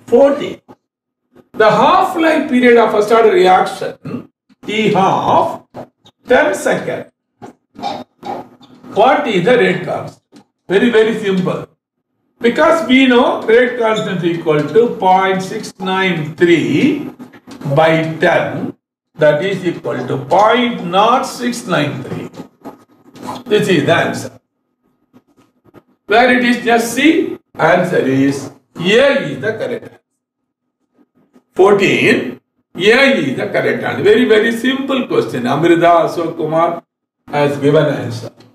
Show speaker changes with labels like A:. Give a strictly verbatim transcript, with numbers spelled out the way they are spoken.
A: fourteen. The half-life period of first order reaction, T half, ten seconds. What is the rate constant? Very, very simple. Because we know rate constant is equal to zero point six nine three by ten, that is equal to zero point zero six nine three. This is the answer. Where it is just C, answer is A is the correct answer. fourteen, A is the correct answer. Very, very simple question. Amrita Ashok Kumar has given answer.